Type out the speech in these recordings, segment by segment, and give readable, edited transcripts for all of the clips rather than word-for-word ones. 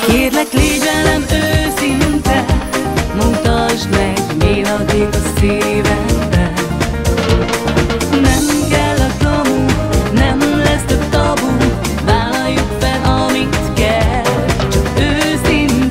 Kérlek, légy velem őszinte, mutasd meg, mi lakik a szívemben. Nem kell a kamu, nem lesz több tabu, vállaljuk fel, amit kell, csak őszintén.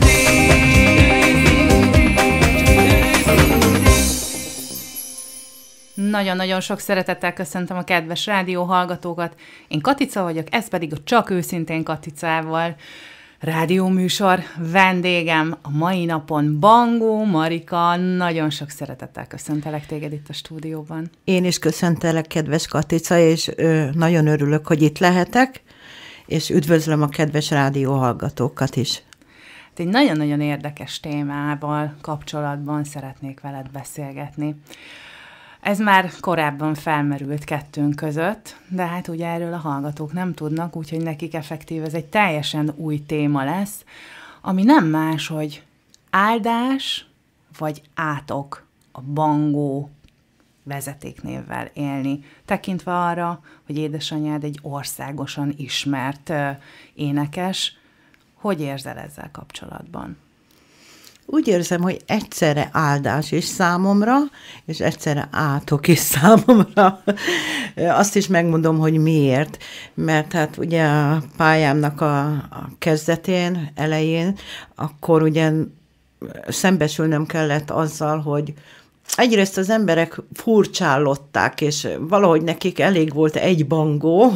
Nagyon-nagyon sok szeretettel köszöntöm a kedves rádióhallgatókat. Én Katica vagyok, ez pedig a Csak őszintén Katicával rádióműsor. Vendégem a mai napon Bangó Marika. Nagyon sok szeretettel köszöntelek téged itt a stúdióban. Én is köszöntelek, kedves Katica, és nagyon örülök, hogy itt lehetek, és üdvözlöm a kedves rádióhallgatókat is. Egy nagyon-nagyon érdekes témával kapcsolatban szeretnék veled beszélgetni. Ez már korábban felmerült kettőnk között, de hát ugye erről a hallgatók nem tudnak, úgyhogy nekik effektív ez egy teljesen új téma lesz, ami nem más, hogy áldás vagy átok a Bangó vezetéknévvel élni, tekintve arra, hogy édesanyád egy országosan ismert énekes. Hogy érzel ezzel kapcsolatban? Úgy érzem, hogy egyszerre áldás is számomra, és egyszerre átok is számomra. Azt is megmondom, hogy miért. Mert hát ugye a pályámnak a kezdetén, elején, akkor ugye szembesülnöm kellett azzal, hogy egyrészt az emberek furcsálották, és valahogy nekik elég volt egy bangó,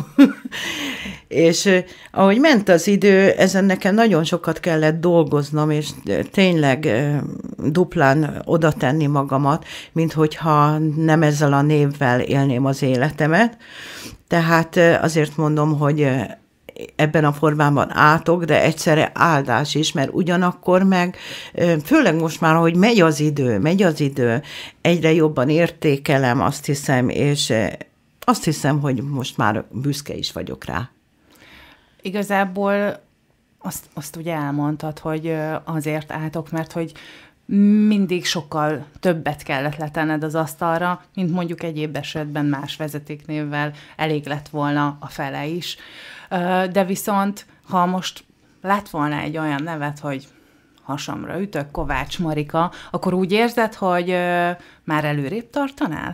és ahogy ment az idő, ezen nekem nagyon sokat kellett dolgoznom, és tényleg duplán oda tenni magamat, mint hogyha nem ezzel a névvel élném az életemet. Tehát azért mondom, hogy ebben a formában átok, de egyszerre áldás is, mert ugyanakkor meg, főleg most már, hogy megy az idő, egyre jobban értékelem, azt hiszem, és azt hiszem, hogy most már büszke is vagyok rá. Igazából azt ugye elmondtad, hogy azért átok, mert hogy mindig sokkal többet kellett letenned az asztalra, mint mondjuk egyéb esetben más vezetéknévvel elég lett volna a fele is. De viszont, ha most lett volna egy olyan nevet, hogy hasamra ütök, Kovács Marika, akkor úgy érzed, hogy már előrébb tartanál?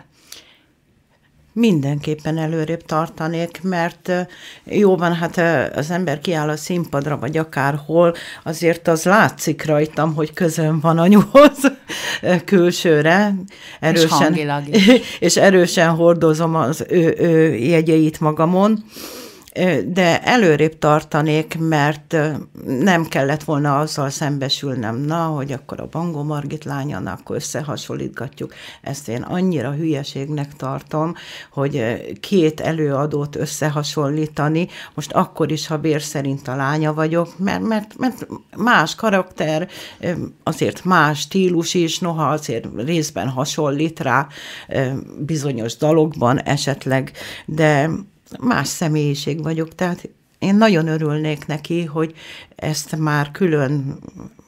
Mindenképpen előrébb tartanék, mert jó van, hát az ember kiáll a színpadra, vagy akárhol, azért az látszik rajtam, hogy közön van anyuhoz, külsőre. Erősen, és hangilag is. És erősen hordozom az ő jegyeit magamon. De előrébb tartanék, mert nem kellett volna azzal szembesülnem, hogy akkor a Bangó Margit lánya, akkor összehasonlítgatjuk. Ezt én annyira hülyeségnek tartom, hogy két előadót összehasonlítani, most akkor is, ha vér szerint a lánya vagyok, mert más karakter, azért más stílus is, noha azért részben hasonlít rá bizonyos dalokban esetleg, de más személyiség vagyok, tehát én nagyon örülnék neki, hogy ezt már külön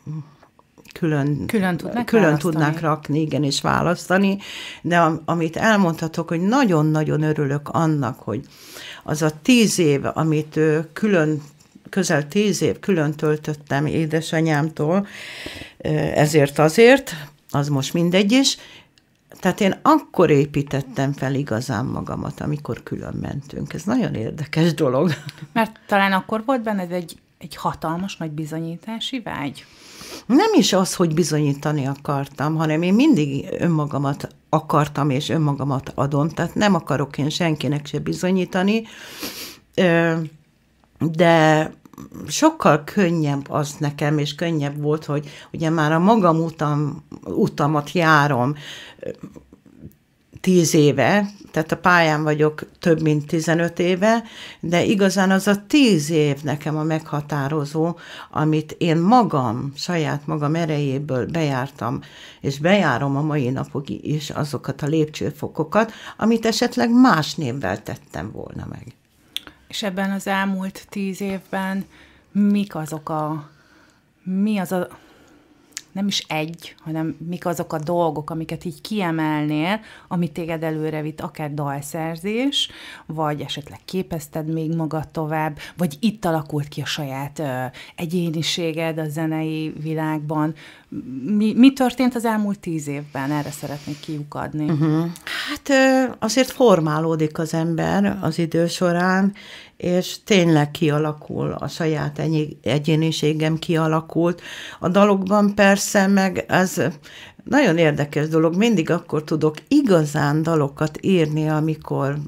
tudnák rakni, igen, és választani, de amit elmondhatok, hogy nagyon-nagyon örülök annak, hogy az a 10 év, amit közel 10 év külön töltöttem édesanyámtól, ezért azért, az most mindegy is. Tehát én akkor építettem fel igazán magamat, amikor külön mentünk. Ez nagyon érdekes dolog. Mert talán akkor volt benned egy hatalmas nagy bizonyítási vágy? Nem is az, hogy bizonyítani akartam, hanem én mindig önmagamat akartam, és önmagamat adom. Tehát nem akarok én senkinek se bizonyítani, de sokkal könnyebb az nekem, és könnyebb volt, hogy ugye már a magam utamat járom 10 éve, tehát a pályán vagyok több mint 15 éve, de igazán az a 10 év nekem a meghatározó, amit én saját magam erejéből bejártam, és bejárom a mai napig is azokat a lépcsőfokokat, amit esetleg más névvel tettem volna meg. És ebben az elmúlt 10 évben mi az a nem is egy, hanem mik azok a dolgok, amiket így kiemelnél, amit téged előre vitt, akár dalszerzés, vagy esetleg képezted még magad tovább, vagy itt alakult ki a saját egyéniséged a zenei világban. Mi történt az elmúlt 10 évben? Erre szeretnék kiukadni. Hát azért formálódik az ember az idő során, és tényleg kialakul, a saját egyéniségem kialakult. A dalokban persze, meg ez nagyon érdekes dolog, mindig akkor tudok igazán dalokat írni, amikor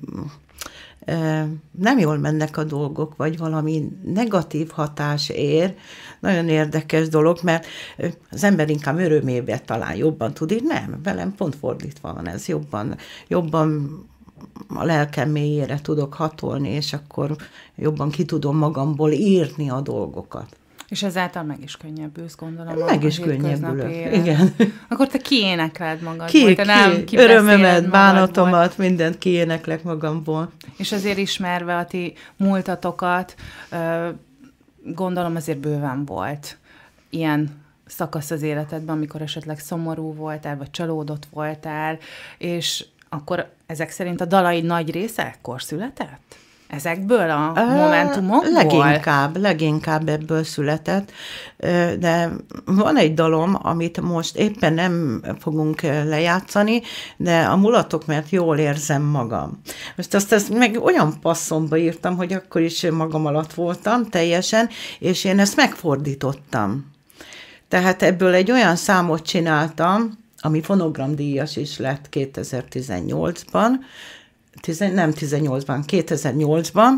nem jól mennek a dolgok, vagy valami negatív hatás ér. Nagyon érdekes dolog, mert az ember inkább örömébe talán jobban tud írni. Nem, velem pont fordítva van ez, jobban a lelkem mélyére tudok hatolni, és akkor jobban ki tudom magamból írni a dolgokat. És ezáltal meg is könnyebbülsz, gondolom. Meg is könnyebbülök, igen. Akkor te kiénekled magad. Örömömet, bánatomat, mindent kiéneklek magamból. És azért ismerve a ti múltatokat, gondolom azért bőven volt ilyen szakasz az életedben, amikor esetleg szomorú voltál, vagy csalódott voltál, és akkor ezek szerint a dalaid nagy része ekkor született? Ezekből a momentumokból? Leginkább ebből született, de van egy dalom, amit most éppen nem fogunk lejátszani, de a mulatok, mert jól érzem magam. Most ezt meg olyan passzomba írtam, hogy akkor is magam alatt voltam teljesen, és én ezt megfordítottam. Tehát ebből egy olyan számot csináltam, ami fonogramdíjas is lett 2018-ban, nem 18-ban, 2008-ban,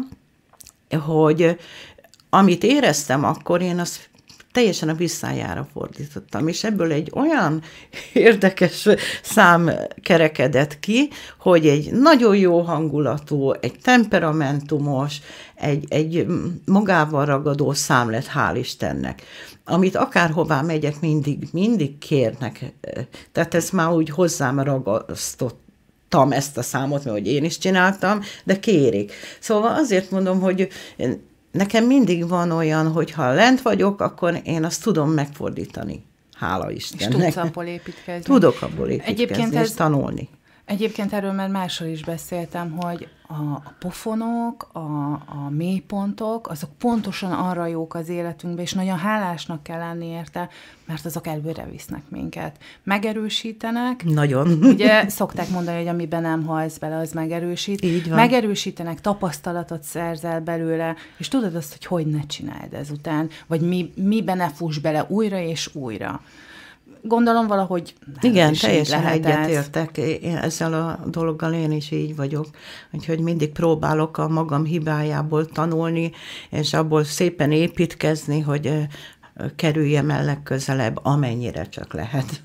hogy amit éreztem akkor, én azt teljesen a visszájára fordítottam, és ebből egy olyan érdekes szám kerekedett ki, hogy egy nagyon jó hangulatú, egy temperamentumos, egy magával ragadó szám lett, hál' Istennek, amit akárhová megyek, mindig kérnek. Tehát ez már úgy hozzám ragasztottam ezt a számot, mert hogy én is csináltam, de kérik. Szóval azért mondom, hogy nekem mindig van olyan, hogy ha lent vagyok, akkor én azt tudom megfordítani. Hála Istennek. És tudsz abból építkezni. Tudok abból építkezni, és tanulni. Egyébként erről már máshol is beszéltem, hogy a pofonok, a mélypontok, azok pontosan arra jók az életünkbe, és nagyon hálásnak kell lenni érte, mert azok előre visznek minket. Megerősítenek. Nagyon. Ugye szokták mondani, hogy amiben nem halsz bele, az megerősít. Így van. Megerősítenek, tapasztalatot szerzel belőle, és tudod azt, hogy ne csináld ezután, vagy miben ne fuss bele újra és újra. Gondolom valahogy... Igen, teljesen egyetértek. Ezzel a dologgal én is így vagyok. Úgyhogy mindig próbálok a magam hibájából tanulni, és abból szépen építkezni, hogy kerüljem el legközelebb, amennyire csak lehet.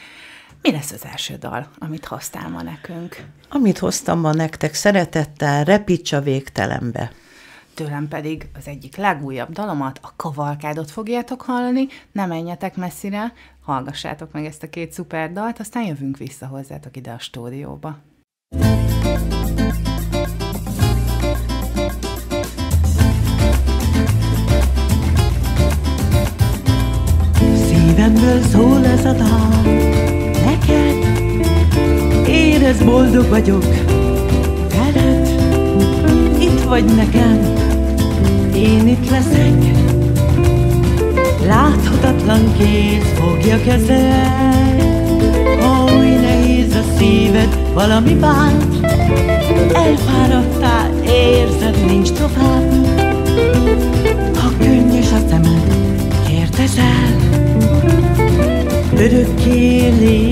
Mi lesz az első dal, amit hoztál ma nekünk? Amit hoztam ma nektek szeretettel, Repíts a végtelenbe. Tőlem pedig az egyik legújabb dalomat, a Kavalkádot fogjátok hallani, ne menjetek messzire, hallgassátok meg ezt a két szuper dalt, aztán jövünk vissza hozzátok ide a stúdióba. Szívemből szól ez a dal neked, érezd, boldog vagyok veled, itt vagy nekem, én itt leszek, láthatatlan kéz fogja kezed. Ha oly nehéz a szíved, valami bánt, elfáradtál, érzed, nincs tovább. Ha könnyes a szemed, kérdezel, örökké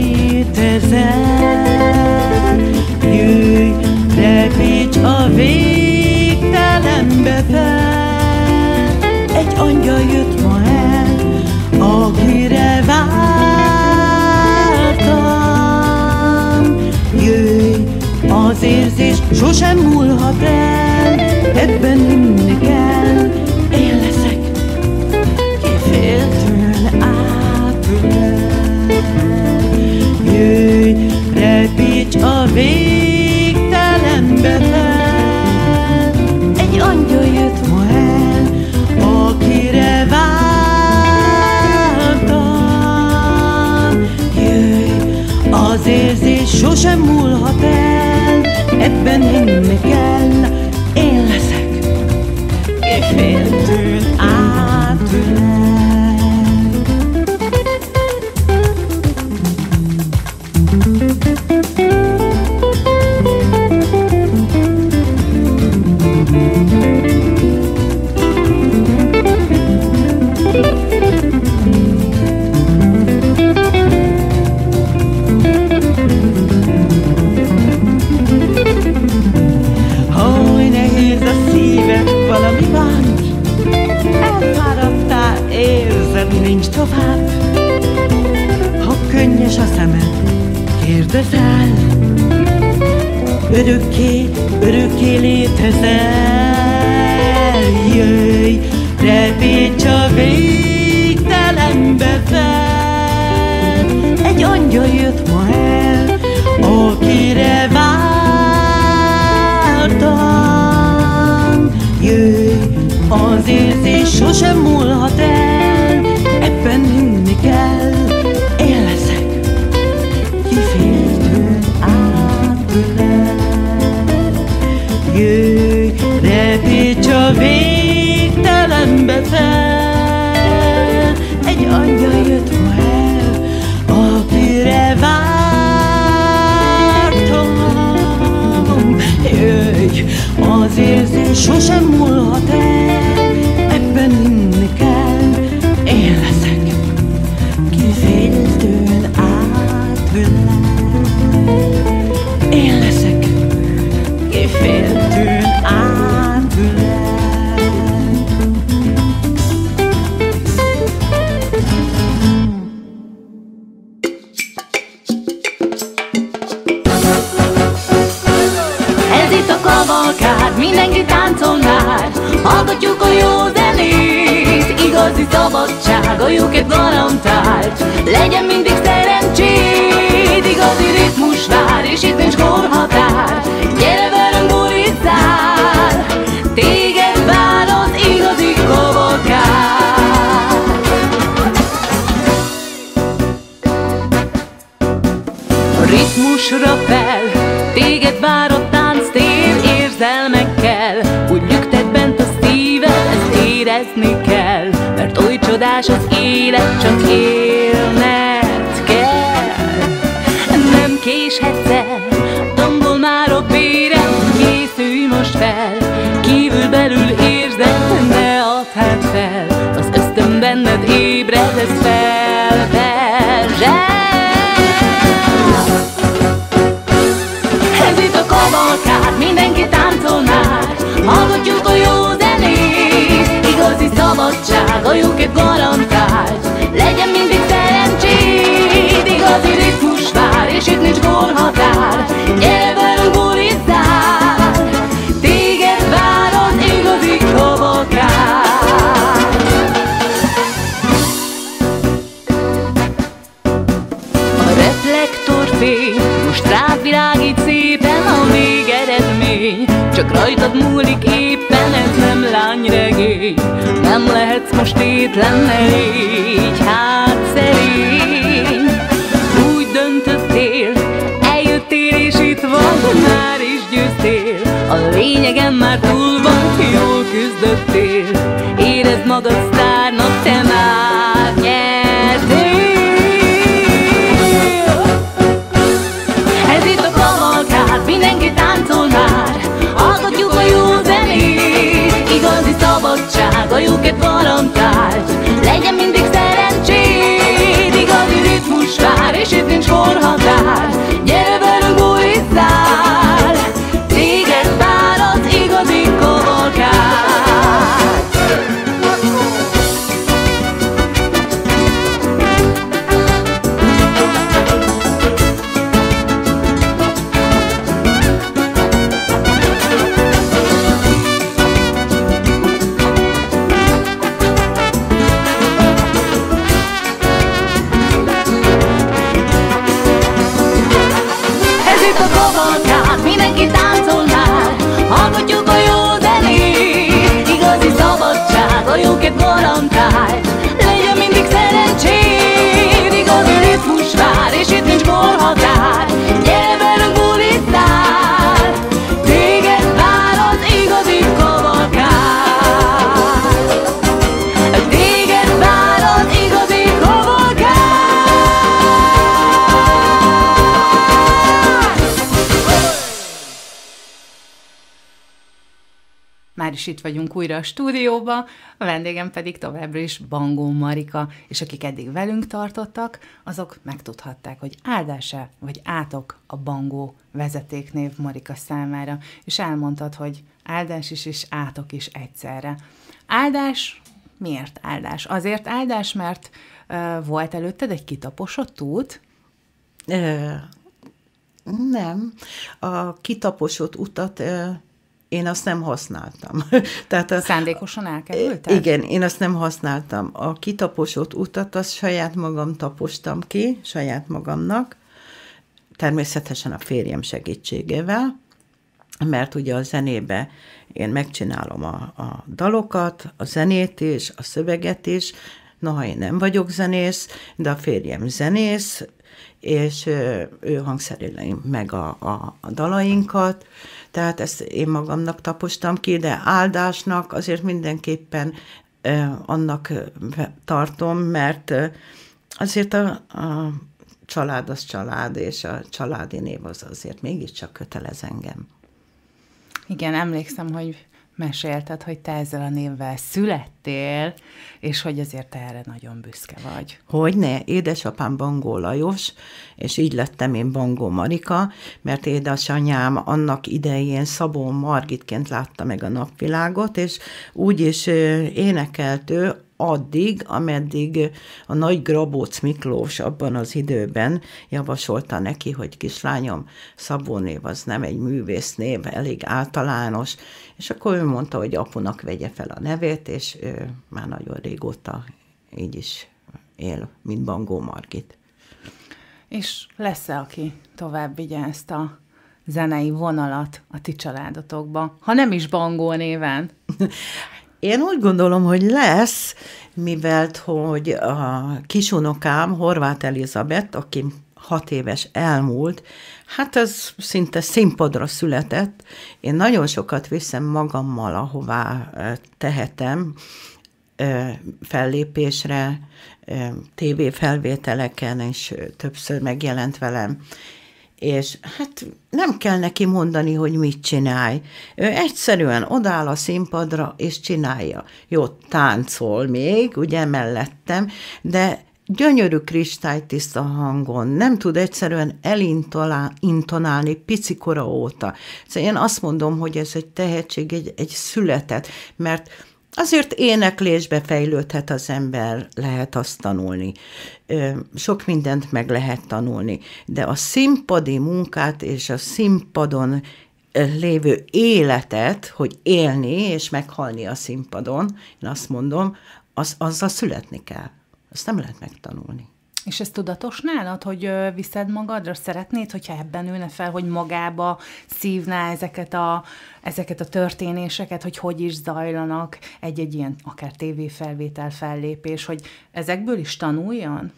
létezel. Jöjj, repíts a végtelenbe fel, egy angyal jött ma el, akire vártam. Jöjj, az érzés sosem múlhat el, ebben hinni kell, én leszek, ki fél tőle átölel. Jöjj, repíts a végtelenbe fel, egy angyal jött ma el, akire vártam. érzés sosem múlhat el, ebben hinni kell, én leszek, ki féltől átölel. Valami vágy, elfáradtál, érzed, nincs tovább. Ha könnyes a szemed, kérdezel, örökké létezel. Jöjj, repíts a végtelenbe fel. Egy angyal jött ma el, akire vártam. Jöjj, az érzés sosem múlhat el, ebben hinni kell, én leszek, ki féltől átölel. Jöjj, repíts a végtelenbe fel. Egy angyal jött ma el, akire vártam. Jöjj, az érzés sosem múlhat el, ebben hinni kell, én leszek, ki féltől átölel. Én leszek, ki féltől átölel. Mindenki táncol már, hallgatjuk a jó zenét. Igazi szabadság, a jókét garantált, legyen mindig szerencséd. Igazi ritmus vár, és itt nincs korhatár. Gyere velünk, burizzál, téged vár az igazi kavalkád. A ritmusra fel, téged vár a tánctér, érzelmekkel, úgy nyugted bent a szíved, ezt érezni kell, mert oly csodás az élet, csak élned kell. Nem késhetsz el, tombol már a béred, készülj most fel, kívül-belül érzed, ne add hát fel, az ösztön benned ébred, ez felperzsel. Mindenki táncol már, hallgatjuk a jó zenét. Igazi szabadság, a jókét garantált, legyen mindig szerencséd. Igazi ritmus vár, és itt nincs korhatár. Gyere velünk, burizzál, téged vár az igazi kavalkád. A reflektorfény most rád világít szépen, a végeredmény csak rajtad múlik éppen, ez nem lányregény. Nem lehetsz most tétlen, ne légy hát szerény. Úgy döntöttél, eljöttél és itt van, már is győztél, a lényegen már túl van, jól küzdöttél. Érezd magad sztárnak, te már nyertél. Ez itt a kavalkád, mindenki táncol már, hallgatjuk a jó zenét. Igazi szabadság, a jókét garantált, legyen mindig szerencséd. Igazi ritmus vár, és itt nincs korhatár. Gyere velünk, burizzál, téged vár az igazi kavalkád. és itt vagyunk újra a stúdióba, a vendégem pedig továbbra is Bangó Marika, és akik eddig velünk tartottak, azok megtudhatták, hogy Áldás-e vagy Átok a Bangó vezetéknév Marika számára, és elmondtad, hogy Áldás is és Átok is egyszerre. Áldás, miért Áldás? Azért Áldás, mert volt előtted egy kitaposott út? Nem. A kitaposott utat én azt nem használtam. Tehát Szándékosan elkerülted? Igen, én azt nem használtam. A kitaposott utat azt saját magam tapostam ki, saját magamnak, természetesen a férjem segítségével, mert ugye a zenébe én megcsinálom a dalokat, a zenét is, a szöveget is, noha én nem vagyok zenész, de a férjem zenész, és ő hangszereli meg a dalainkat, tehát ezt én magamnak tapostam ki, de áldásnak azért mindenképpen annak tartom, mert azért a család az család, és a családi név az azért mégiscsak kötelez engem. Igen, emlékszem, hogy mesélted, hogy te ezzel a névvel születtél, és hogy azért te erre nagyon büszke vagy. Hogyne, édesapám Bangó Lajos, és így lettem én Bangó Marika, mert édesanyám annak idején Szabó Margitként látta meg a napvilágot, és úgy is énekelt ő addig, ameddig a nagy Grabóc Miklós abban az időben javasolta neki, hogy kislányom, Szabó név az nem egy művésznév, elég általános, és akkor ő mondta, hogy apunak vegye fel a nevét, és ő már nagyon régóta így is él, mint Bangó Margit. És lesz-e, aki tovább vigye ezt a zenei vonalat a ti családotokba, ha nem is Bangó néven? Én úgy gondolom, hogy lesz, mivel hogy a kisunokám, Horváth Elizabeth, aki 6 éves elmúlt, hát az szinte színpadra született. Én nagyon sokat viszem magammal, ahová tehetem, fellépésre, tévéfelvételeken is többször megjelent velem. És hát nem kell neki mondani, hogy mit csinálj. Ő egyszerűen odáll a színpadra, és csinálja. Jó, táncol még, ugye mellettem, de gyönyörű kristálytiszta hangon, nem tud egyszerűen elintonálni picikora óta. Szóval én azt mondom, hogy ez egy tehetség, egy születet, mert azért éneklésbe fejlődhet az ember, lehet azt tanulni. Sok mindent meg lehet tanulni, de a színpadi munkát és a színpadon lévő életet, hogy élni és meghalni a színpadon, én azt mondom, azzal születni kell. Azt nem lehet megtanulni. És ez tudatos nálad, hogy viszed magadra? Szeretnéd, hogyha ebben ülne fel, hogy magába szívná ezeket a történéseket, hogy is zajlanak egy ilyen akár tévéfelvétel, fellépés, hogy ezekből is tanuljon?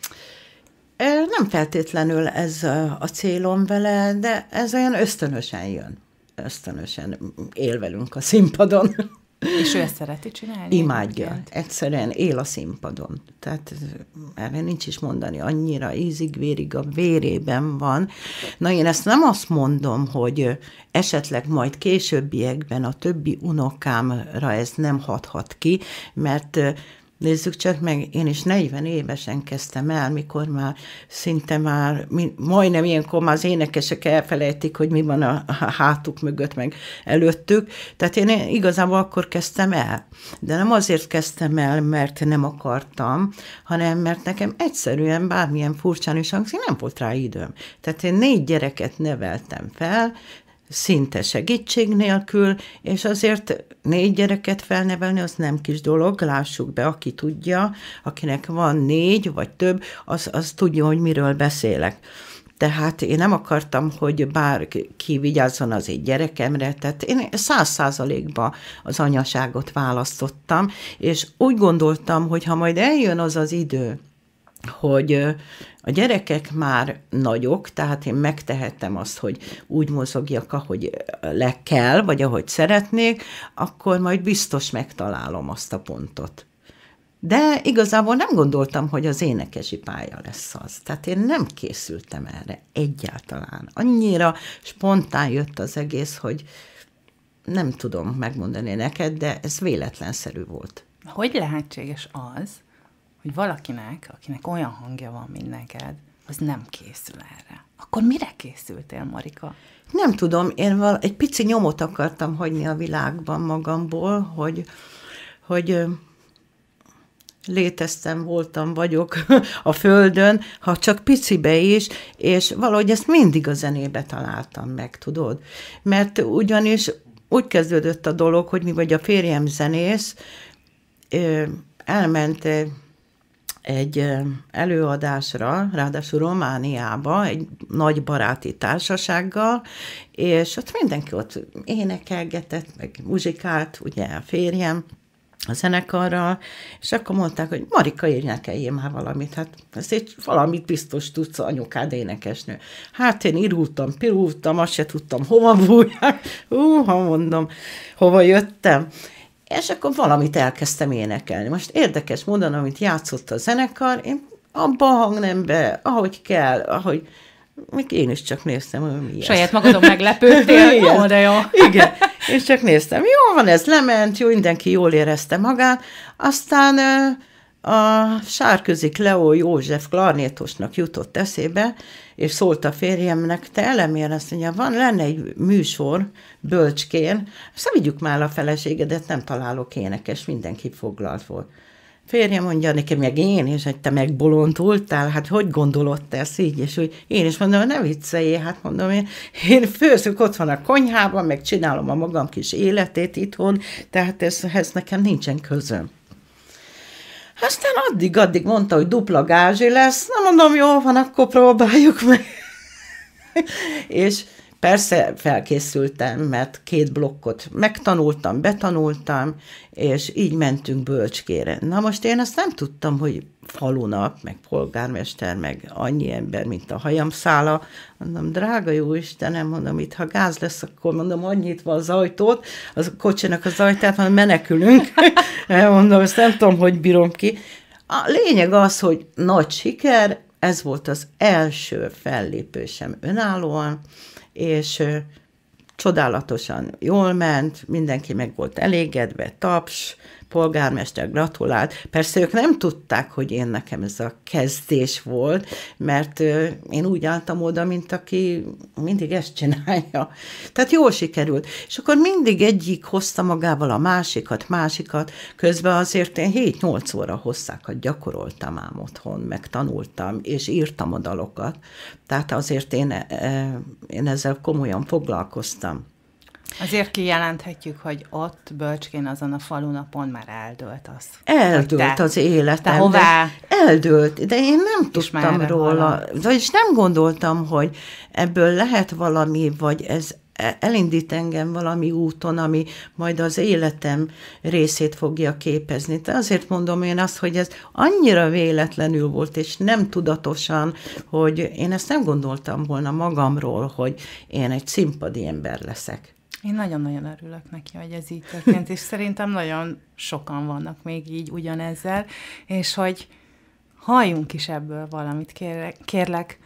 Nem feltétlenül ez a célom vele, de ez olyan ösztönösen jön. Ösztönösen él velünk a színpadon. És ő ezt szereti csinálni? Imádja. Egyszerűen él a színpadon. Tehát erre nincs is mondani. Annyira ízig-vérig a vérében van. Na, én ezt nem azt mondom, hogy esetleg majd későbbiekben a többi unokámra ez nem hathat ki, mert nézzük csak meg, én is 40 évesen kezdtem el, mikor már szinte már majdnem ilyenkor már az énekesek elfelejtik, hogy mi van a hátuk mögött, meg előttük. Tehát én igazából akkor kezdtem el. De nem azért kezdtem el, mert nem akartam, hanem mert nekem egyszerűen bármilyen furcsán is hangzik, nem volt rá időm. Tehát én 4 gyereket neveltem fel, szinte segítség nélkül, és azért 4 gyereket felnevelni, az nem kis dolog, lássuk be, aki tudja, akinek van 4 vagy több, az tudja, hogy miről beszélek. Tehát én nem akartam, hogy bárki vigyázzon az én gyerekemre, tehát én 100%-ban az anyaságot választottam, és úgy gondoltam, hogy ha majd eljön az az idő, hogy a gyerekek már nagyok, tehát én megtehettem azt, hogy úgy mozogjak, ahogy le kell, vagy ahogy szeretnék, akkor majd biztos megtalálom azt a pontot. De igazából nem gondoltam, hogy az énekesi pálya lesz az. Tehát én nem készültem erre egyáltalán. Annyira spontán jött az egész, hogy nem tudom megmondani neked, de ez véletlenszerű volt. Hogy lehetséges az, hogy valakinek, akinek olyan hangja van, mint neked, az nem készül erre? Akkor mire készültél, Marika? Nem tudom, én egy pici nyomot akartam hagyni a világban magamból, hogy léteztem, voltam, vagyok a földön, ha csak picibe is, és valahogy ezt mindig a zenébe találtam meg, tudod? Mert ugyanis úgy kezdődött a dolog, hogy mi vagy a férjem zenész, elment egy előadásra, ráadásul Romániába, egy nagy baráti társasággal, és ott mindenki ott énekelgetett, meg muzsikált, ugye a férjem, a zenekarral, és akkor mondták, hogy Marika, énekeljél már valamit, hát ezt valamit biztos tudsz, anyukád énekesnő. Hát én irultam, pirultam, azt se tudtam, hova bújjak, ha mondom, hova jöttem. És akkor valamit elkezdtem énekelni. Most érdekes módon, amit játszott a zenekar, én abba a hangnembe, ahogy kell, ahogy még én is csak néztem, hogy mi saját magadon meglepődtél, jó, de jó. Igen, és csak néztem, jó van, ez lement, jó, mindenki jól érezte magát, aztán a Sárközi Kleó József klarnétosnak jutott eszébe, és szólt a férjemnek, te elemér, azt mondja, lenne egy műsor Bölcskén, azt vigyük már a feleségedet, nem találok énekes, mindenki foglalt volt. Férjem mondja nekem, meg én is, hogy te megbolondultál, hát hogy gondolod te ezt így, és hogy én is mondom, ne vicceljél, hát mondom, én főzök otthon a konyhában, meg csinálom a magam kis életét itthon, tehát ez nekem nincsen közöm. Aztán addig mondta, hogy dupla gázsi lesz, na mondom, jó van, akkor próbáljuk meg. És persze felkészültem, mert 2 blokkot megtanultam, betanultam, és így mentünk Bölcskére. Na most én azt nem tudtam, hogy falunap, meg polgármester, meg annyi ember, mint a hajamszála. Mondom, drága jó Istenem, mondom, itt ha gáz lesz, akkor mondom, annyitva az ajtót, az a kocsinak az ajtát, mondom, menekülünk. Mondom, ezt nem tudom, hogy bírom ki. A lényeg az, hogy nagy siker, ez volt az első fellépésem önállóan, és csodálatosan jól ment, mindenki meg volt elégedve, taps, polgármester gratulált. Persze ők nem tudták, hogy én nekem ez a kezdés volt, mert én úgy álltam oda, mint aki mindig ezt csinálja. Tehát jól sikerült. És akkor mindig egyik hozta magával a másikat, közben azért én 7-8 óra hosszákat gyakoroltam ám otthon, meg tanultam, és írtam a dalokat. Tehát azért én ezzel komolyan foglalkoztam. Azért kijelenthetjük, hogy ott Bölcskén azon a falunapon már eldőlt az. Eldőlt az életem. Te hová? Eldőlt, de én nem tudtam róla. Vagyis nem gondoltam, hogy ebből lehet valami, vagy ez elindít engem valami úton, ami majd az életem részét fogja képezni. De azért mondom én azt, hogy ez annyira véletlenül volt, és nem tudatosan, hogy én ezt nem gondoltam volna magamról, hogy én egy színpadi ember leszek. Én nagyon-nagyon örülök neki, hogy ez így történt, és szerintem nagyon sokan vannak még így ugyanezzel, és hogy halljunk is ebből valamit, kérlek,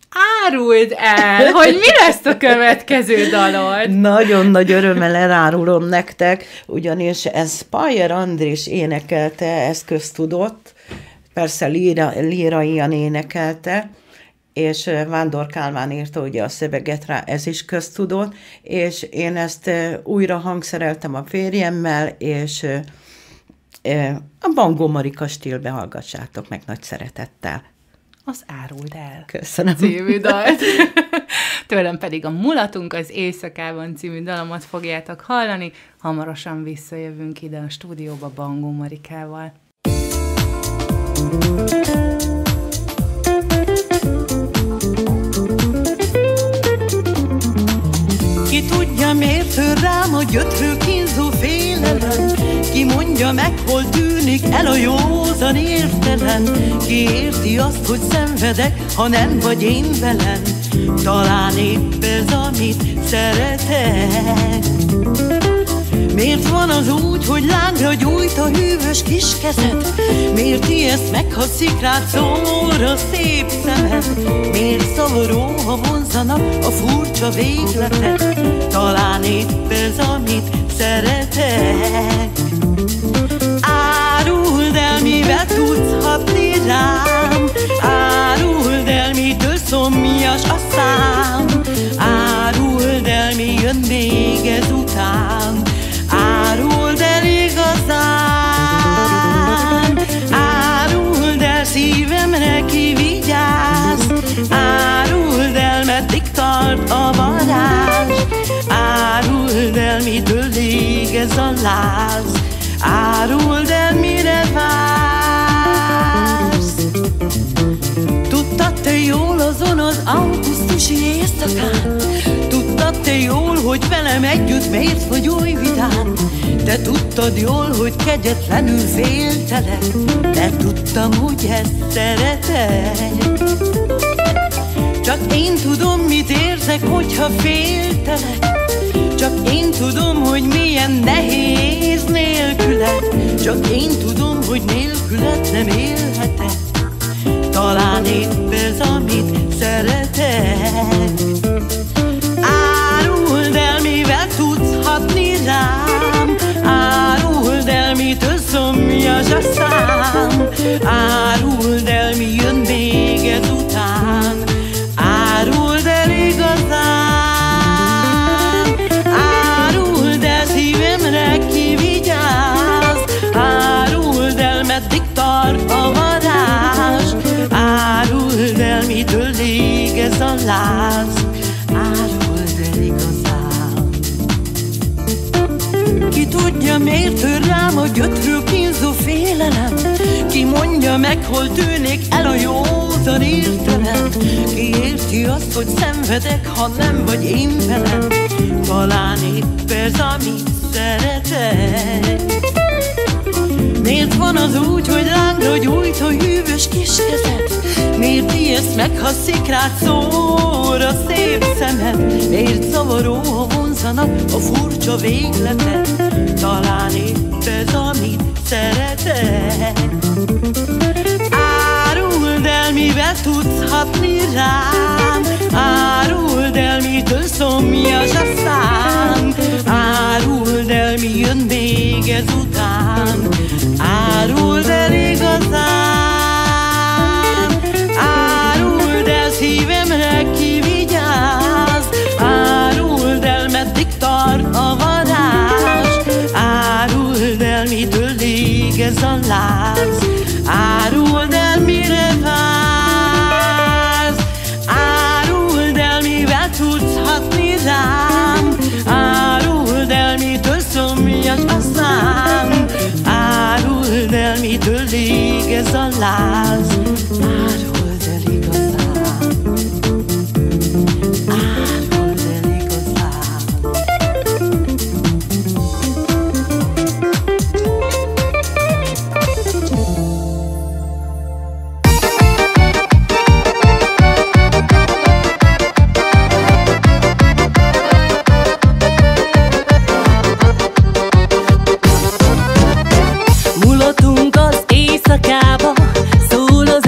áruld el, hogy mi lesz a következő dalod. Nagyon nagy örömmel elárulom nektek, ugyanis ez Pajer Andris énekelte, ez köztudott, persze Líra Ian énekelte, és Vándor Kálmán írta ugye a szöveget rá, ez is köztudott, és én ezt újra hangszereltem a férjemmel, és a Bangó Marika stílbe hallgassátok meg nagy szeretettel. Az áruld el. Köszönöm. Című dalt. Tőlem pedig a Mulatunk az éjszakában című dalomat fogjátok hallani. Hamarosan visszajövünk ide a stúdióba Bangó Marikával. Ki tudja, miért tör rám a gyötrő kínzó félelem? Ki mondja meg, hol tűnik el a józan értelem? Ki érti azt, hogy szenvedek, ha nem vagy én velem? Talán épp ez, amit szeretek. Miért van az úgy, hogy lángra gyújt a hűvös kis kezed? Miért ijesz meg, ha szikrát szól a szép szemed? Miért zavaró, ha vonzanak a furcsa végletek? talán épp ez, amit szeretek. Áruld el, mivel tudsz hatni rám, áruld el, mitől szomjas a szám, áruld el, mi jön még ezután, áruld el igazán, áruld el szívemre, ki vigyáz, áruld el, meddig tart a varázs, áruld el, mitől ég ez a láz, áruld el, mire vársz. Tudtad te jól azon az augusztusi éjszakán, tudtad te jól, hogy velem együtt miért vagy oly vidám, te tudtad jól, hogy kegyetlenül féltelek, de tudtam, hogy ezt szereted. Csak én tudom, mit érzek, hogyha féltelek, csak én tudom, hogy milyen nehéz nélküled, csak én tudom, hogy nélküled nem élhetek. Talán épp ez, amit szeretek. Áruld el, mivel tudsz hatni rám, áruld el, mitől szomjas a szám, áruld el, mi jön még ezután, áruld el igazán, áruld el szívemre, ki vigyáz, áruld el, meddig tart a varázs, áruld el, mitől ég ez a láz, áruld el igazán. Ki tudja, miért tör rám a gyötrő kínzó félelem, ki mondja meg, hol tűnik el a józan értelem, ki érti azt, hogy szenvedek, ha nem vagy én velem. Talán épp ez, amit szeretek. Miért van az úgy, hogy lángra gyújt a hűvös kis kezed? Miért ijedsz meg, ha szikrát szór a szép szemed? Miért zavaró, ha vonzanak a furcsa végleted? Talán épp ez, amit szeretek. Áruld el, mivel tudsz hatni rám, áruld el, mitől szomjas a szám, áruld el, mi jön még ezután, áruld el igazán, áruld el szívemre, ki vigyáz, áruld el, meddig tart a varázs, áruld el, mitől ég ez a láz, áruld el, mire vársz, áruld el, mivel tudsz hatni rám, áruld el, mitől szomjas a szám, áruld el, mitől ég ez a láz, áruld el igazán, áruld el igazán. Mulatunk az éjszakába, szól az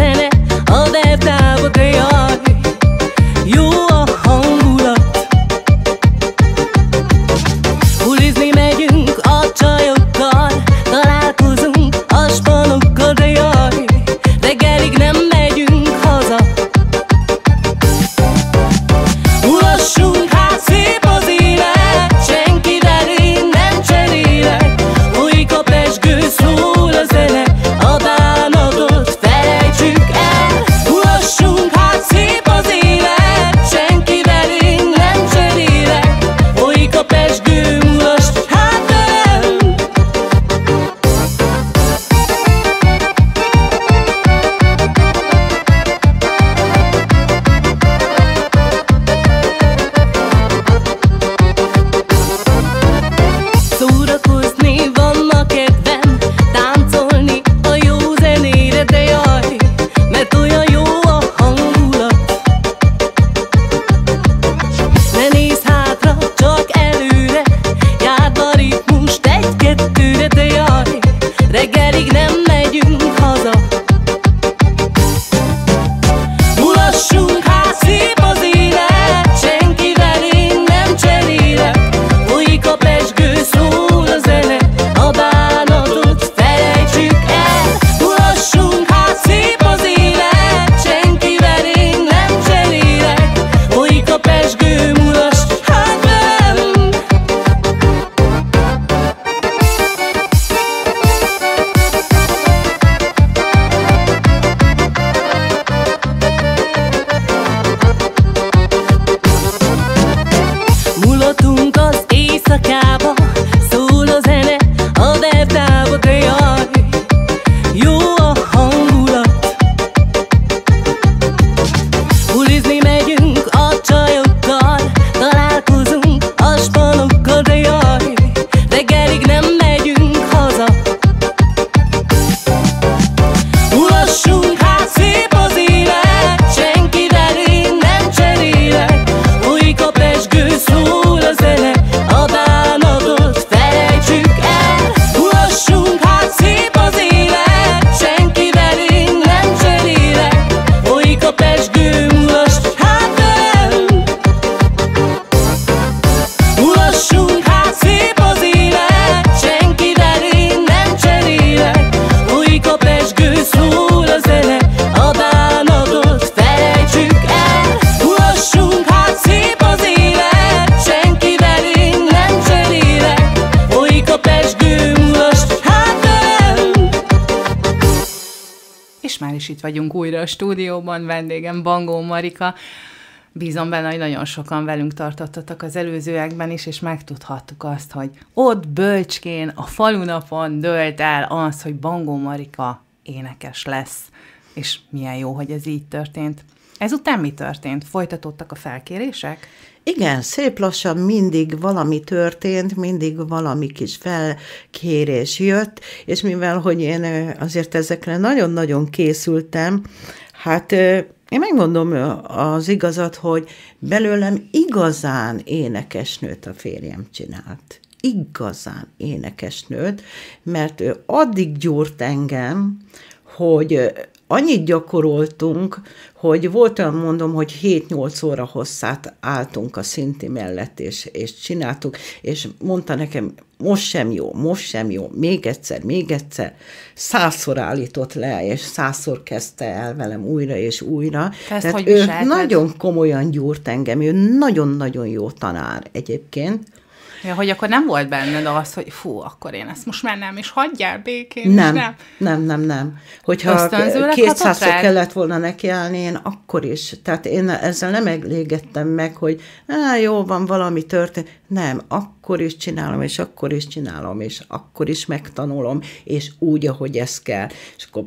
És már is itt vagyunk újra a stúdióban, vendégem Bangó Marika. Bízom benne, hogy nagyon sokan velünk tartottatok az előzőekben is, és megtudhattuk azt, hogy ott Bölcskén, a falunapon dőlt el az, hogy Bangó Marika énekes lesz. És milyen jó, hogy ez így történt. Ezután mi történt? Folytatódtak a felkérések? Igen, szép lassan mindig valami történt, mindig valami kis felkérés jött, és mivel, hogy én azért ezekre nagyon-nagyon készültem, hát én megmondom az igazat, hogy belőlem igazán énekesnőt a férjem csinált. Igazán énekesnőt, mert ő addig gyúrt engem, hogy annyit gyakoroltunk, hogy volt olyan, mondom, hogy 7-8 óra hosszát álltunk a szinti mellett, és csináltuk, és mondta nekem, most sem jó, még egyszer, 100-szor állított le, és 100-szor kezdte el velem újra és újra. Tehát ő nagyon komolyan gyúrt engem, ő nagyon-nagyon jó tanár egyébként. Ja, hogy akkor nem volt benned az, hogy fú, akkor én ezt most már nem, és hagyjál békén, Nem. Hogyha 200-szor kellett volna nekiállni, én akkor is. Tehát én ezzel nem elégettem meg, hogy jó, van, valami történt. Nem, akkor is csinálom, és akkor is csinálom, és akkor is megtanulom, és úgy, ahogy ez kell. És akkor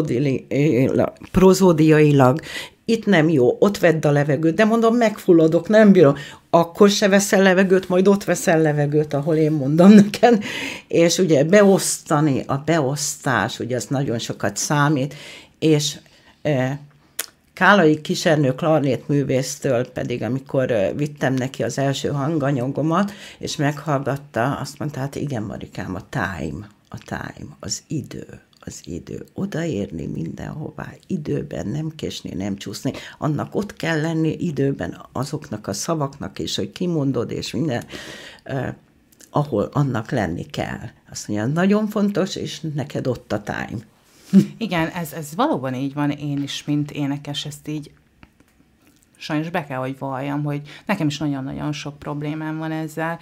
prozódiailag itt nem jó, ott vedd a levegőt, de mondom, megfulladok, nem bírom. Akkor se veszel levegőt, majd ott veszel levegőt, ahol én mondom neked. És ugye beosztani, a beosztás, ugye az nagyon sokat számít, és Kálai Kisernő klarnétművésztől pedig, amikor vittem neki az első hanganyagomat, és meghallgatta, azt mondta, hát igen, Marikám, a time, az idő, odaérni mindenhová, időben, nem késni, nem csúszni, annak ott kell lenni időben azoknak a szavaknak is, hogy kimondod, és minden, ahol annak lenni kell. Azt mondja, nagyon fontos, és neked ott a time. Igen, ez valóban így van, én is, mint énekes, ezt így sajnos be kell, hogy valljam, hogy nekem is nagyon-nagyon sok problémám van ezzel.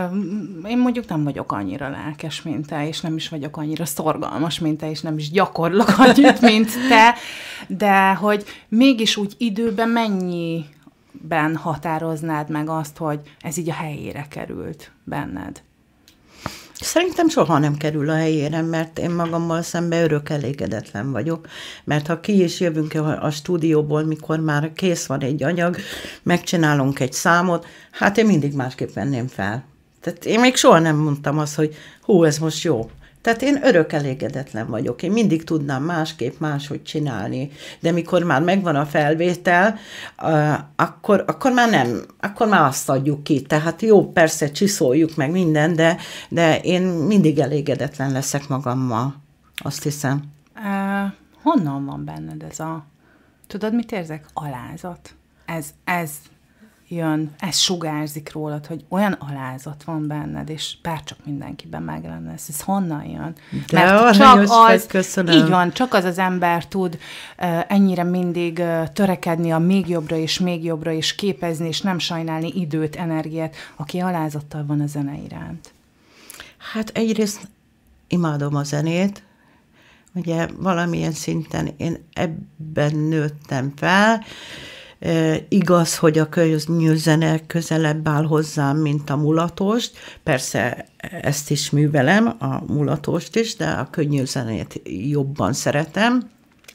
Én mondjuk nem vagyok annyira lelkes, mint te, és nem is vagyok annyira szorgalmas, mint te, és nem is gyakorlok annyit, mint te, de hogy mégis úgy időben mennyiben határoznád meg azt, hogy ez így a helyére került benned? Szerintem soha nem kerül a helyére, mert én magammal szemben örök elégedetlen vagyok, mert ha ki is jövünk a stúdióból, mikor már kész van egy anyag, megcsinálunk egy számot, hát én mindig másképp venném fel. Tehát én még soha nem mondtam azt, hogy ez most jó. Tehát én örök elégedetlen vagyok. Én mindig tudnám másképp, máshogy csinálni. De mikor már megvan a felvétel, akkor már nem, akkor már azt adjuk ki. Tehát jó, persze csiszoljuk meg minden, de én mindig elégedetlen leszek magammal. Azt hiszem. Honnan van benned ez tudod, mit érzek? Alázat. Ez jön, ez sugárzik rólad, hogy olyan alázat van benned, és bárcsak mindenkiben meg lenne ez honnan jön? De mert csak az, köszönöm. Így van, csak az ember tud ennyire mindig törekedni a még jobbra, és képezni, és nem sajnálni időt, energiát, aki alázattal van a zene iránt. Hát egyrészt imádom a zenét, ugye valamilyen szinten én ebben nőttem fel. Igaz, hogy a könnyűzene közelebb áll hozzám, mint a mulatost. Persze ezt is művelem, a mulatost is, de a könnyűzenét jobban szeretem.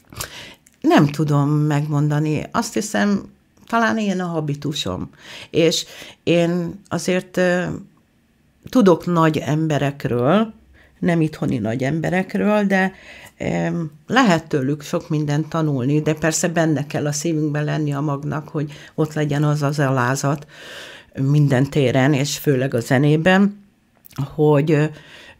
Nem tudom megmondani. Azt hiszem, talán ilyen a habitusom. És én azért tudok nagy emberekről, nem itthoni nagy emberekről, de lehet tőlük sok mindent tanulni, de persze benne kell a szívünkben lenni a magnak, hogy ott legyen az alázat minden téren, és főleg a zenében, hogy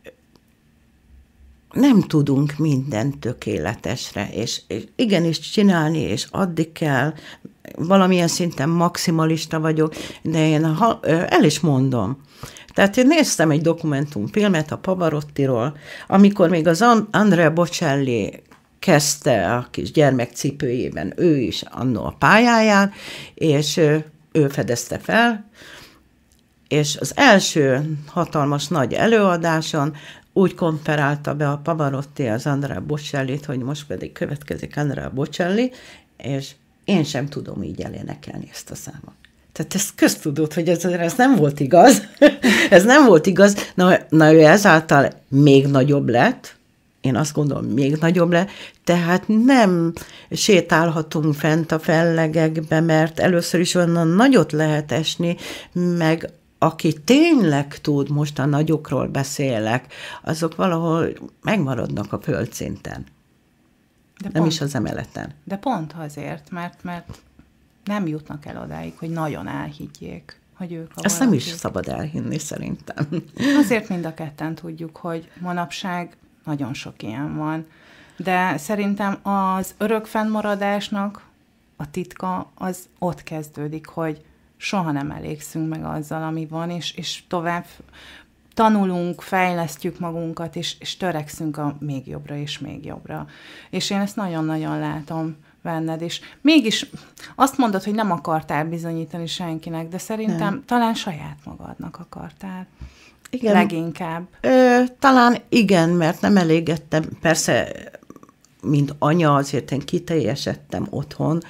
nem tudunk mindent tökéletesre, és igenis csinálni, és addig kell, valamilyen szinten maximalista vagyok, de én el is mondom. Tehát én néztem egy dokumentumfilmet a Pavarottiról, amikor még az Andrea Bocelli kezdte a kis gyermekcipőjében, ő is annó a pályáján, és ő fedezte fel, és az első hatalmas nagy előadáson úgy konferálta be a Pavarotti az Andrea Bocellit, hogy most pedig következik Andrea Bocelli, és én sem tudom így elénekelni ezt a számot. Tehát ez köztudott, hogy ez nem volt igaz. Ez nem volt igaz. Na ő ezáltal még nagyobb lett, én azt gondolom, még nagyobb lett, tehát nem sétálhatunk fent a fellegekbe, mert először is onnan nagyot lehet esni, meg aki tényleg tud, most a nagyokról beszélek, azok valahol megmaradnak a földszinten. Nem is az emeleten. De pont azért, mert nem jutnak el odáig, hogy nagyon elhiggyék, hogy ők a Ezt valakik. nem is szabad elhinni, szerintem. Azért mind a ketten tudjuk, hogy manapság nagyon sok ilyen van. De szerintem az örök fennmaradásnak a titka az ott kezdődik, hogy soha nem elégszünk meg azzal, ami van, és tovább tanulunk, fejlesztjük magunkat, és törekszünk a még jobbra és még jobbra. És én ezt nagyon-nagyon látom benned, és mégis azt mondod, hogy nem akartál bizonyítani senkinek, de szerintem talán saját magadnak akartál. Igen. Leginkább. Talán igen, mert nem elégettem, persze, mint anya, azért én kiteljesedtem otthon,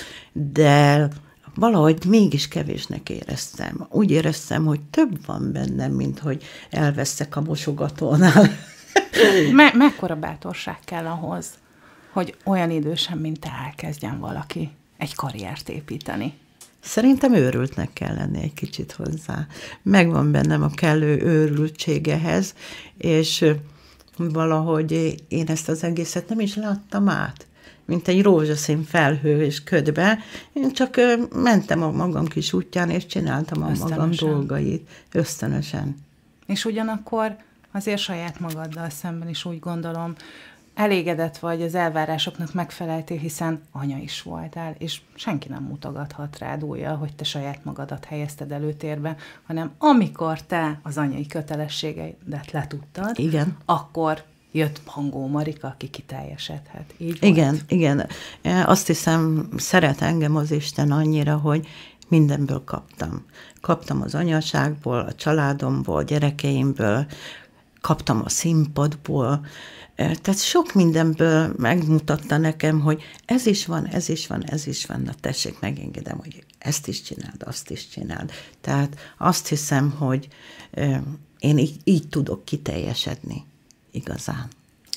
de valahogy mégis kevésnek éreztem. Úgy éreztem, hogy több van bennem, mint hogy elveszek a mosogatónál. Mekkora bátorság kell ahhoz, hogy olyan idősen, mint te, elkezdjen valaki egy karriert építeni? Szerintem őrültnek kell lenni egy kicsit hozzá. Megvan bennem a kellő őrültségehez, és valahogy én ezt az egészet nem is láttam át, mint egy rózsaszín felhő és ködbe. Én csak mentem a magam kis útján, és csináltam a magam dolgait ösztönösen. És ugyanakkor azért saját magaddal szemben is úgy gondolom, elégedett vagy, az elvárásoknak megfeleltél, hiszen anya is voltál, és senki nem mutogathat rád újjal, hogy te saját magadat helyezted előtérbe, hanem amikor te az anyai kötelességeidet letudtad, igen, akkor jött Pangó Marika, aki kiteljesedhet. Így igen, igen. Azt hiszem, szeret engem az Isten annyira, hogy mindenből kaptam. Kaptam az anyaságból, a családomból, gyerekeimből, kaptam a színpadból, tehát sok mindenből megmutatta nekem, hogy ez is van, ez is van, ez is van, na tessék, megengedem, hogy ezt is csináld, azt is csináld. Tehát azt hiszem, hogy én így tudok kiteljesedni igazán.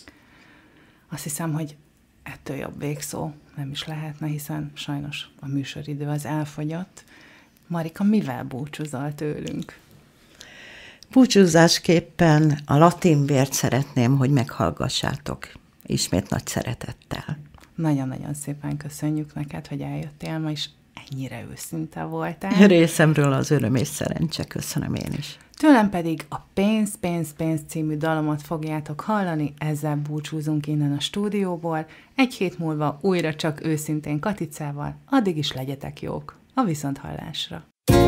Azt hiszem, hogy ettől jobb végszó nem is lehetne, hiszen sajnos a műsoridő az elfogyott. Marika, mivel búcsúzol tőlünk? Búcsúzásképpen a latinvért szeretném, hogy meghallgassátok. Ismét nagy szeretettel. Nagyon-nagyon szépen köszönjük neked, hogy eljöttél ma, és ennyire őszinte voltál. Részemről az öröm és szerencse, köszönöm én is. Tőlem pedig a Pénz, pénz, pénz című dalomat fogjátok hallani, ezzel búcsúzunk innen a stúdióból. Egy hét múlva újra csak őszintén Katicával, addig is legyetek jók. A viszonthallásra!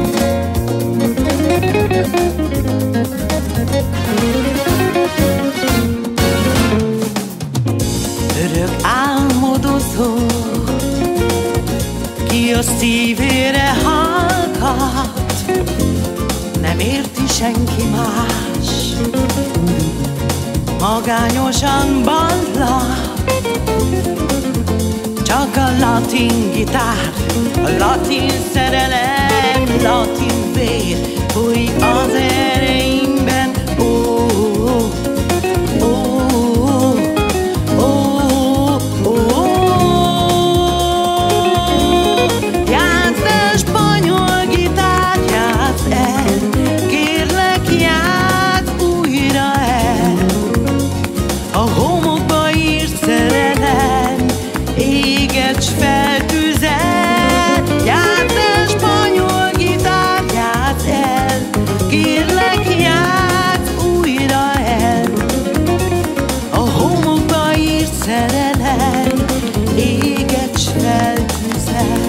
Örök álmodozó, ki a szívére hallgat, nem érti senki más, magányosan ballad. Csak a latin gitár, a latin szerelem, latin vér folyik az ereimben. Játszd el, spanyol gitár, játszd el, kérlek, játszd újra el. A homokba írt szerelem, éget s feltüzel. Játszd el, spanyol gitár, játszd el, kérlek, játszd újra el. A homokba írt szerelem, éget s feltüzel.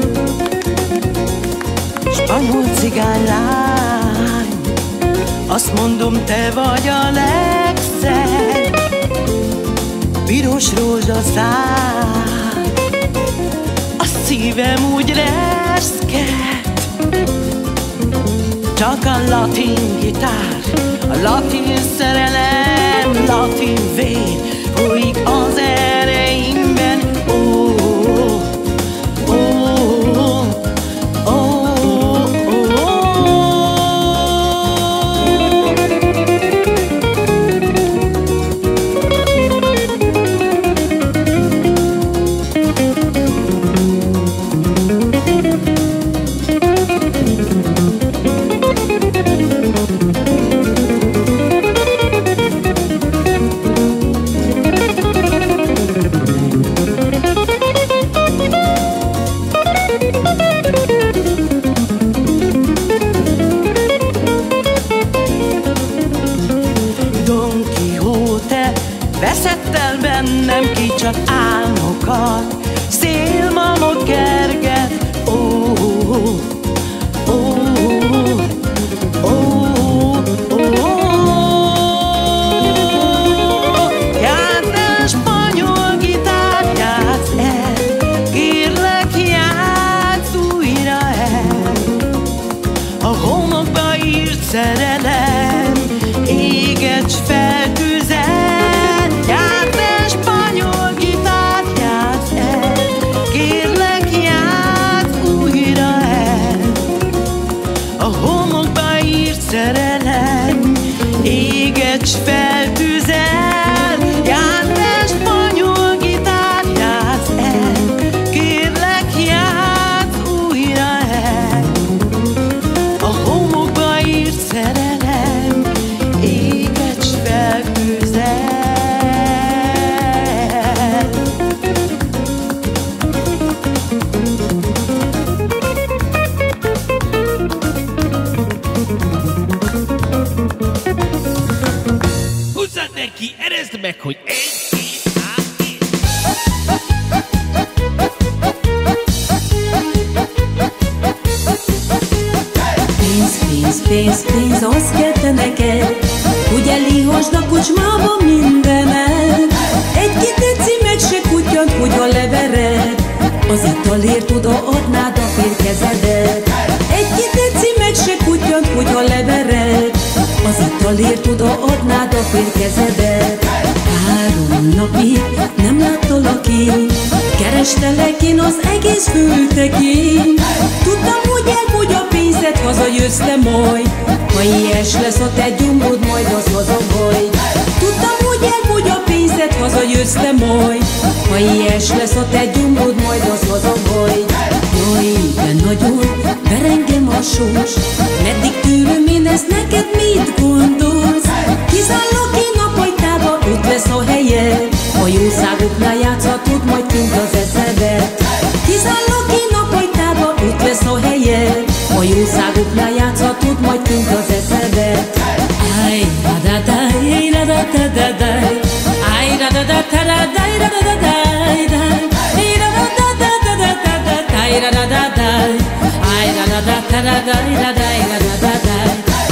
Spanyol cigány lány, azt mondom, te vagy a legszebb. Piros rózsaszáj, a szívem úgy reszket. csak a latin gitár, a latin szerelem, latin vér folyik az ereimben. Veszett el bennem ki csak álmokat, szélmalmot kerget. Játsz el, spanyol gitár, játsz el, kérlek, játsz újra el. A homokba írt szerelem éget, s feltűzel. Szerelem éget, s feltűzel. Játsz el, spanyol gitár, játsz el, kérlek, játsz újra el. A homokba írt szerelem éget, s feltűzel. Húzzad neki, erezd meg, hogy egy, két, két. Pénz, pénz, pénz, pénz, az kell te neked, hogy elihasd a kocsmába mindened. Egy-két tetszi meg se kutyant, hogy a levered, az italért odaadnád a férkezedet. Egy-két tetszi meg se kutyant, hogy a levered, az italért odaadnád a férkezedet. 3 napig nem láttalak én, kerestelek én az egész föltekén. Tudtam, hogy elfogy a pénzed, hazajössz te majd, ha ilyes lesz a te gyomrod, majd az hazabaj. Tudtam, hogy elfogy a pénzed, hazajössz te majd, ha ilyes lesz a te gyomrod, majd az hazabaj. Jaj, de nagyon ver engem a sors, meddig tűröm én ezt, neked mit gondolsz? Kizállok én a pajtába, ott lesz a helyed, a jószágoknál játszhatod majd kint az eszedet. Kizállok én a pajtába, ott lesz a helyed, a jószágoknál játszhatod majd kint az eszedet. Áj, da-da-daj, da-da-da-da-daj, áj, da-da-da-da-da-daj, da-da-da-daj, da-da-da-da-da-da-daj, áj, da-da-da-da-da-daj, da-da-da-da-daj,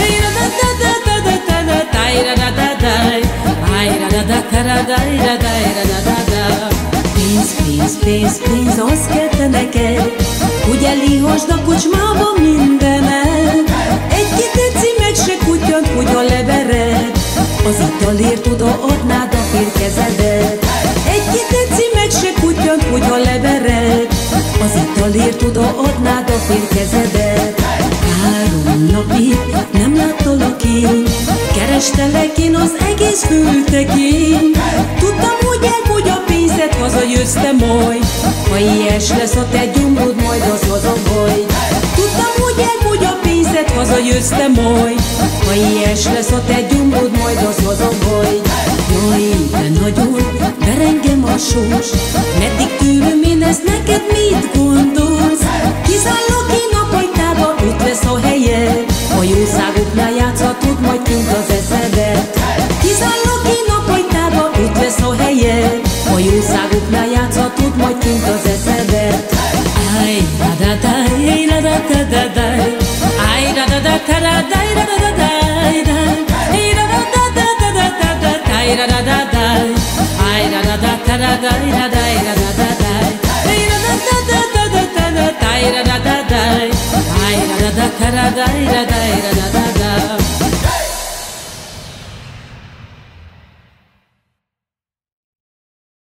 pénz, pénz, pénz, pénz, az kell te neked, hogy elihasd a kocsmába mindened. Egy-két tetszi meg se kutyant, hogy a levered, az italért odaadnád a férkezedet. Egy-két tetszi meg se kutyant, hogy a levered, az italért odaadnád a férkezedet. 3 napig nem láttalak én, kerestelek én az egész föltekén. Tudtam, hogy elfogy a pénzed, hazajössz te majd, ha ilyes lesz a te gyomrod, majd az hazabaj. Tudtam, hogy elfogy a pénzed, hazajössz te majd, ha ilyes lesz a te gyomrod, majd az hazabaj. Jaj, de nagyon ver engem a sors, meddig tűröm én ezt, neked mit gondolsz? Kizállok én a pajtába, ott lesz a helyed, a jószágoknál játszhatod majd kint az eszedet. Kizállok én a pajtába, ott lesz a helyed, a jószágoknál játszhatod majd kint az eszedet. Áj, da-da-daj, da-da-da-da-daj, áj, da-da-da-da-da-daj, da-da-da-daj, da-da-da-da-da-daj, áj, da-da-da-da-da-daj, da-da-da-da-daj, da-da-da-da-da-daj, áj, da-da-da-da-daj,